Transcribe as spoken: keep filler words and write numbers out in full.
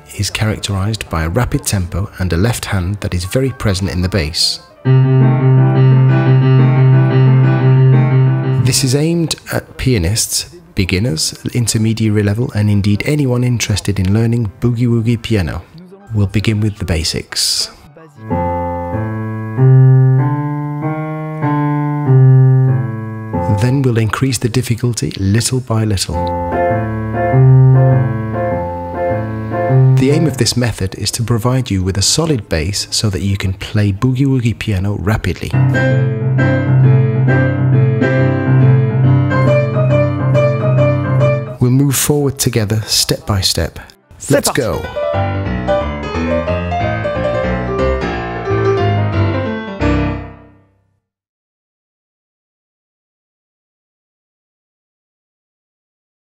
is characterized by a rapid tempo and a left hand that is very present in the bass. This is aimed at pianists, beginners, intermediary level, and indeed anyone interested in learning Boogie Woogie piano. We'll begin with the basics. Then we'll increase the difficulty little by little. The aim of this method is to provide you with a solid bass so that you can play Boogie Woogie piano rapidly. We'll move forward together step by step. Let's go!